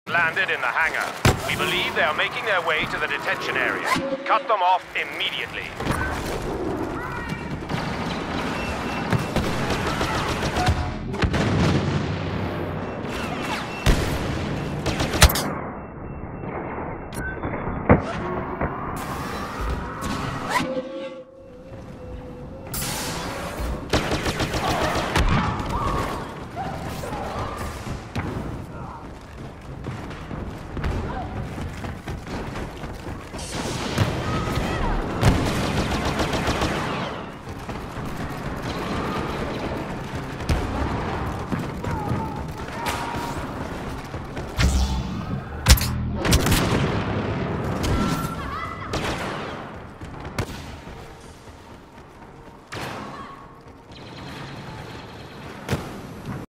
landed in the hangar. We believe they are making their way to the detention area. Cut them off immediately.